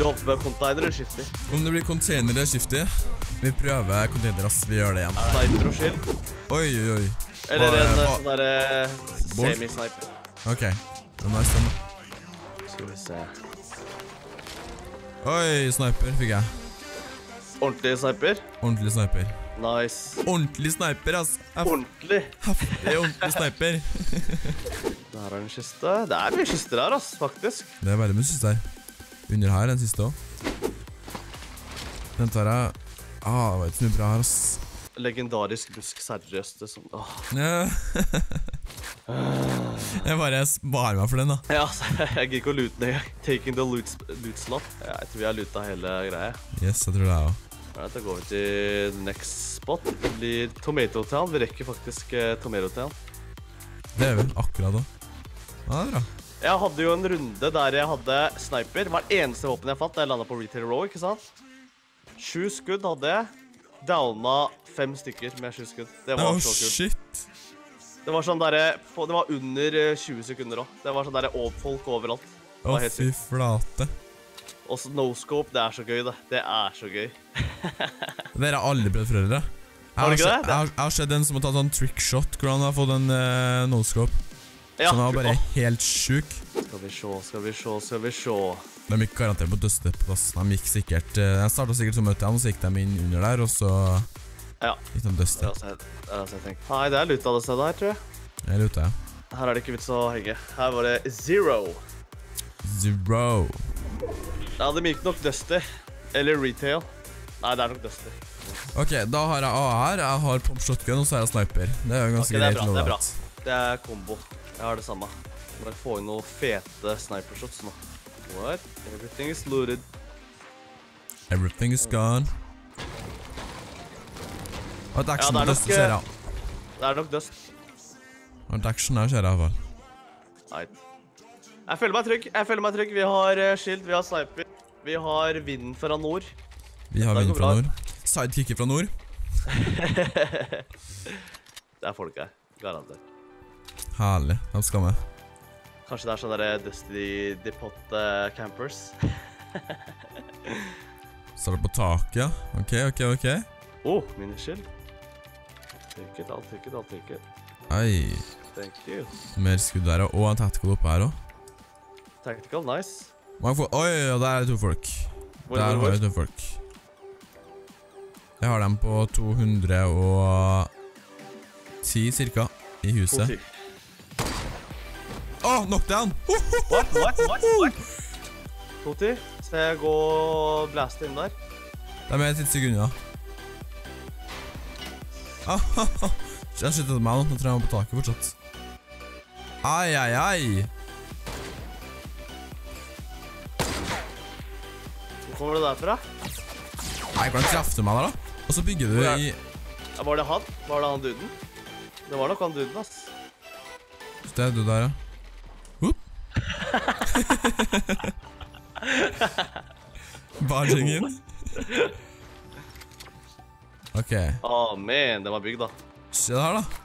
du hoppe med container eller skifter? Om det blir container eller skifter. Vi prøver container, ass. Vi gjør det igjen. Sniper og skill. Oi, oi, oi. Eller en sånn der semi-sniper. Ok, det er nice den da. Skal vi se. Oi, sniper fikk jeg. Ordentlig sniper. Ordentlig sniper. Nice. Ordentlig sniper, ass. Ordentlig. Det er ordentlig sniper. Der er en kiste. Det er mye kister her, ass, faktisk. Det er veldig mye kister her. Under her, den siste også. Den tar jeg. Det var ikke så mye bra her, ass. Legendarisk busk, seriøst, det som... Ja. Jeg bare sparer meg for den da. Ja, jeg gikk og loot ned. Taking the loot slot. Jeg tror vi har lootet hele greia. Yes, jeg tror det er også. Da går vi til next spot. Det blir Tomato Town. Vi rekker faktisk Tomato Town. Det er vi, akkurat da. Ja, det er bra. Jeg hadde jo en runde der jeg hadde sniper. Det var det eneste våpen jeg fant da jeg landet på Retail Row, ikke sant? 7 skudd hadde jeg. Downa 5 stykker med 7 skudd. Det var så kult. Shit. Det var sånn der, det var under 20 sekunder også. Det var sånn der folk overalt. Fy flate. Og så no-scope, det er så gøy det. Det er så gøy. Dere har aldri prøvd før dere. Har du ikke det? Jeg har sett en som har tatt en trickshot, hvor han har fått en no-scope. Ja. Som var bare helt syk. Skal vi se. De gikk garantert på døsteplass. De gikk sikkert, de startet sikkert som møtte han, og så gikk de inn under der, og så gikk de døste. Nei, det er luta det stedet her, tror jeg. Jeg luta, ja. Her er det ikke vits å henge. Her var det Zero. Ja, det gikk nok Dusty. Eller Retail. Nei, det er nok Dusty. Ok, da har jeg A her, jeg har pump shotgun, og så har jeg sniper. Det er jo ganske greit. Det er bra. Det er kombo. Jeg har det samme. Jeg må få inn noen fete snipershots nå. What? Everything is looted. Everything is gone. Og et action på Dust, ser jeg. Det er nok Dust. Og et action her, ser jeg i hvert fall. Nei. Jeg føler meg trygg. Vi har skilt, vi har sniper. Vi har vinden fra nord. Vi har vinden fra nord. Sidekicker fra nord. Det er folk her. Garantert. Herlig, de skal med. Kanskje det er sånne Dusty Depot campers. Så er det på taket, ja. Ok. Miniskill. Take it. Ei. Thank you. Mer skudd der, og en tactical oppe her også. Tactical, nice. Oi, der er det 2 folk. Der har jeg 2 folk. Jeg har dem på 210 cirka, i huset. Knockdown! What? 210. Skal jeg gå og blaste inn der? Det er med 10 sekunder, ja. Jeg skyttet meg nå, nå tror jeg var på taket fortsatt. Ai. Hvor kommer du derfra? Nei, hvordan trefte meg der da? Og så bygger du i... Var det han? Var det han duden? Det var nok han duden, ass. Det er du der, ja. Barging inn. Ok. Man, det var bygd da. Se det her da.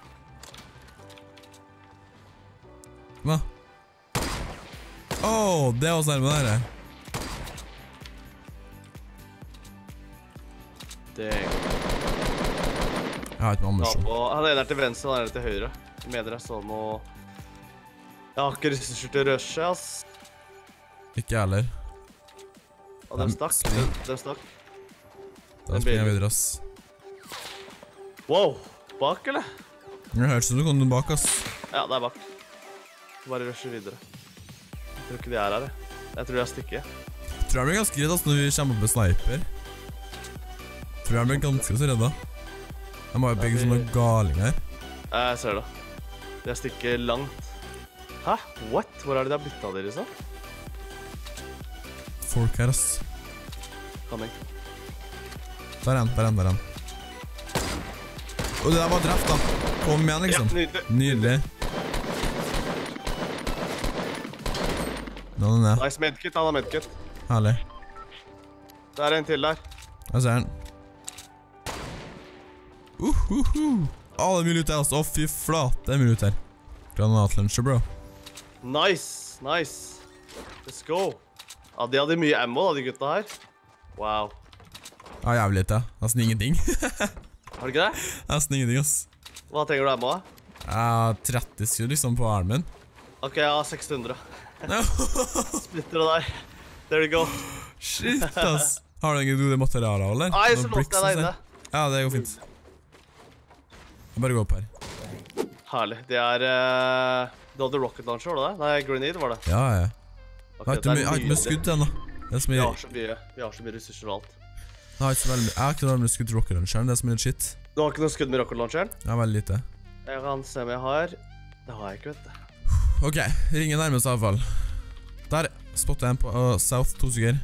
Kom da. Det er også nærme der. Dang. Jeg har ikke noe ammunisjon. Han er der til venstre, han er der til høyre. Jeg mener jeg så noe... Jeg har ikke ressurser til å rushe, ass. Ikke jeg heller. De stakk. Da springer jeg videre, ass. Wow, bak eller? Jeg hørte som du kom bak, ass. Ja, det er bak. Bare rushe videre. Jeg tror ikke de er her, jeg tror jeg stikker. Jeg tror jeg blir ganske redd, ass, når vi kommer opp med sniper. Jeg tror jeg blir ganske så redd da. Jeg må jo bygge sånne galinger. Jeg ser det. Jeg stikker langt. Hæ? What? Hvor er det de har byttet av dere, så? Folk her, ass. Coming. Der er han. Det der var drept da. Kom igjen, liksom. Ja, nydelig. Nå er den ned. Nice medkit, han har medkit. Herlig. Det er en til der. Jeg ser den. Det er mye lut her, altså. Fy flate, det er mye lut her. Granatlunsjer, bro. Nice. Let's go. Ja, de hadde mye ammo da, de gutta her. Wow. Ja, jævlig lite. Nesten ingenting. Har du ikke det? Nesten ingenting, ass. Hva trenger du ammo da? 30 skudd liksom på armen. Ok, ja, 600. Splitter det der. There you go. Shit, ass. Har du ingen gode materialer, eller? Nei, så Noen låste bricks jeg og deg inne. sånn? Ja, det går fint. Jeg bare går opp her. Herlig. Det er... Du hadde rocket launcher, var det det? Nei, grenade var det. Ja, ja. Ok, Jeg har ikke mye skudd ennå. Det er så Vi mye... har så mye ressurser og alt. Jeg har ikke så veldig mye skudd til rocket launcheren, det er så mye shit. Du har ikke noe skudd med rocket launcheren? Jeg har veldig lite. Jeg kan se om jeg har... Det har jeg ikke, vet du. Ok, ringen nærmest avfall. Der spotter jeg en på South, 2 stykker.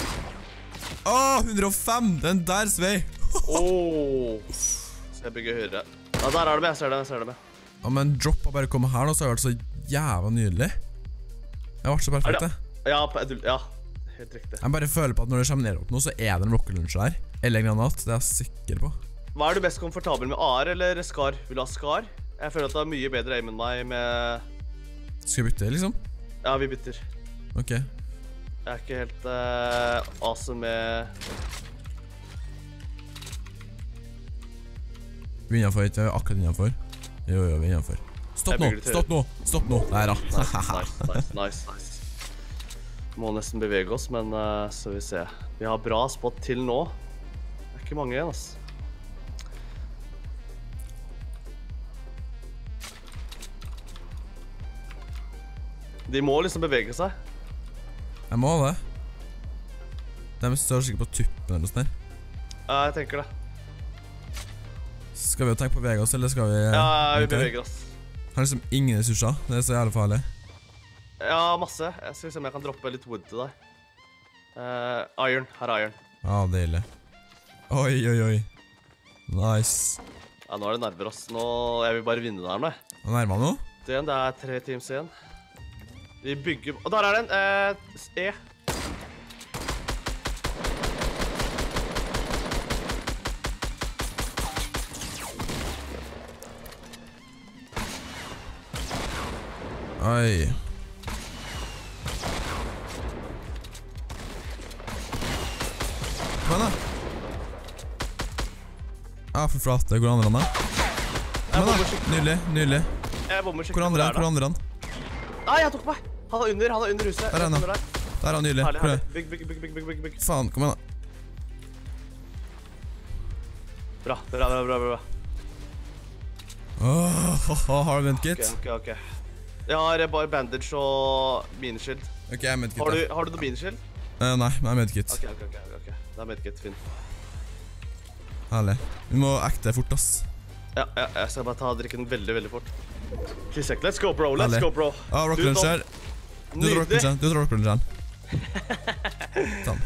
105! Den der svei! Så jeg bygger høyere. Ja, der er det med, jeg ser det med. Ja, men drop har bare kommet her nå, så har det vært så jævla nydelig. Jeg har vært så perfekt, det. Ja, helt riktig. Jeg bare føler på at når det kommer ned opp nå, så er det en rocket launcher der. Eller granat, det er jeg sikker på. Hva er du mest komfortabel med, AR eller Scar? Vil du ha Scar? Jeg føler at det er mye bedre aim enn meg med... Skal jeg bytte, liksom? Ja, vi bytter. Ok. Jeg er ikke helt awesome med... Vi er innenfor, ikke akkurat innenfor. Jo, vi er innenfor. Stopp nå! Stopp nå! Der da. Nice. Må nesten bevege oss, men så vi ser. Vi har bra spot til nå. Det er ikke mange igjen, ass. De må liksom bevege seg. Jeg må det. De står sikkert på tuppen eller noe sånt der. Ja, jeg tenker det. Skal vi jo tenke på bevege oss, eller skal vi... Ja, vi beveger oss. Har liksom ingen ressurser. Det er så jævlig farlig. Ja, masse. Jeg skal se om jeg kan droppe litt wood til deg. Iron. Her er iron. Ja, deilig. Oi. Nice. Ja, nå er det nerver oss. Jeg vil bare vinne der nå. Nå nærmer han nå. Det er 3 teams igjen. Vi bygger... Og der er den! E. Oi. Kom igjen da. For flate. Hvor andre han er? Kom igjen da. Nydelig. Jeg bomber skikkelig. Hvor andre han? Nei, jeg tok meg! Han er under huset. Der er han da. Der er han nydelig. Herlig. Bygg. Faen, kom igjen da. Bra. Har du ventkit? Ok. Jeg har bare bandage og mineshield. Ok, jeg er medkit da. Har du noe mineshield? Nei, jeg er medkit. Ok. Det er medkit, fint. Herlig. Vi må ekte fort, ass. Ja, jeg skal bare drikke den veldig fort. Klisek, let's go, bro. Rocket launcher. Du tar rocket launcheren. Sånn.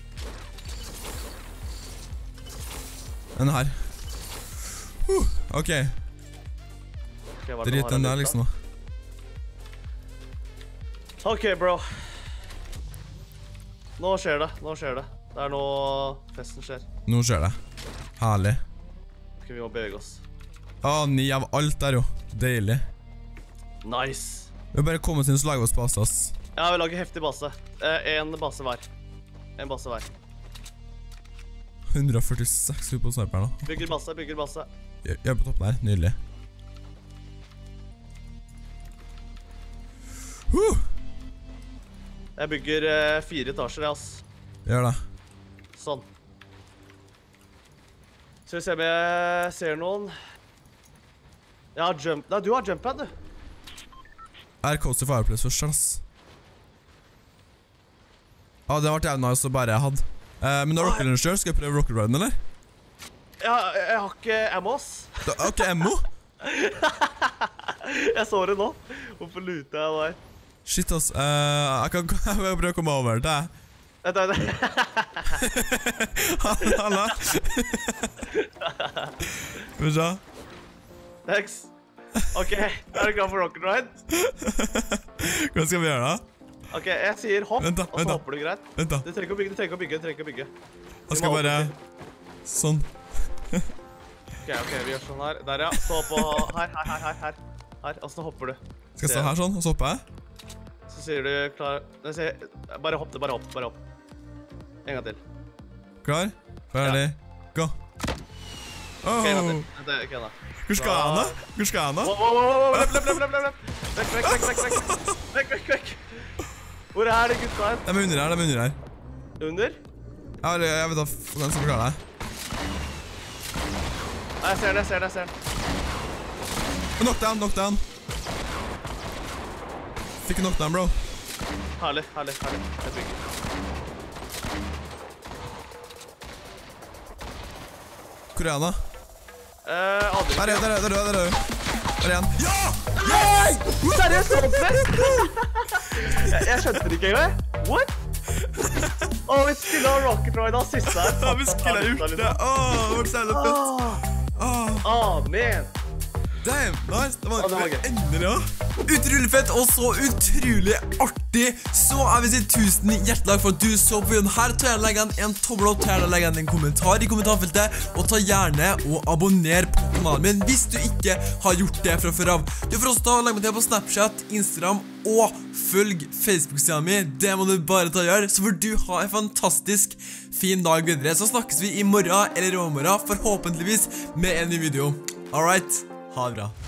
Den her. Ok. Drit den der, liksom. Ok, bro. Nå skjer det. Det er nå festen skjer. Nå skjer det. Herlig. Ok, vi må bevege oss. 9 av alt der jo. Deilig. Nice. Vi har bare kommet inn så lager vi oss base, ass. Ja, vi lager heftig base. En base hver. 146 på sniperen da. Bygger base. Jeg er på toppen her, nydelig. Jeg bygger 4 etasjer, ass. Gjør det. Sånn. Skal vi se om jeg ser noen. Jeg har jump... Nei, du har jump pad, du. Cozy Fireplace først, ass. Det har vært jævlig nice å bare hadde. Men du har rocket launcher, skal jeg prøve rocket riden, eller? Ja, jeg har ikke ammo, ass. Du har ikke ammo? Jeg så det nå. Hvorfor luter jeg der? Shit, ass. Jeg kan prøve å komme over til deg. Vent. Halla. Skal vi se. Next. Ok, er du klar for rocket ride? Hva skal vi gjøre da? Ok, jeg sier hopp, vent da. og så hopper du greit. Vent da. Du trenger ikke å bygge. Jeg skal bare... Sånn. Ok, vi gjør sånn her. Der, ja. Stå på her. Her. Og så hopper du. Skal jeg stå her sånn, og så hopper jeg? Så sier du klar. Nei, bare hopp. En gang til. Klar? Ferdig. Gå. Ok, en gang til. Ok, da. Hvor skal han da? Hvor skal han da? Løp. Vekk. Hvor er det gutta her? De er under her. Under? Jeg vet da, hvordan skal vi klare det? Nei, jeg ser den. Knockdown. Fikk en knockdown, bro. Herlig. Jeg bygger. Hvor er han da? Aldri. Der er du. Der er han. Ja! Nei! Seriøst, jeg skjønte det ikke engang. What? Vi skulle ha Rocket Ride siste her. Ja, vi skulle ha gjort det. Det var så jævlig fett. Man. Damn, nice. Det var gøy. endelig også. Utrolig fett og så utrolig artig. Så jeg vil si tusen hjertelig for at du så på videoen her. Ta gjerne legge en tommel opp, ta gjerne legge en kommentar i kommentarfeltet, og ta gjerne og abonner på kanalen min hvis du ikke har gjort det fra før av. Du får også ta og legge meg til på Snapchat, Instagram og følg Facebook-siden min. Det må du bare ta og gjøre, så får du ha en fantastisk fin dag videre. Så snakkes vi i morgen eller i overmorgen, forhåpentligvis med en ny video. Alright, ha det bra.